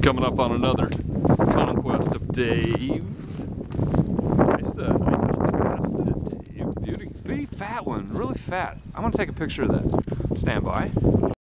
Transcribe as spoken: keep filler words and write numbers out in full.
Coming up on another conquest of Dave. Nice, uh, nice little Dave. Beauty, big fat one, really fat. I'm gonna take a picture of that. Stand by.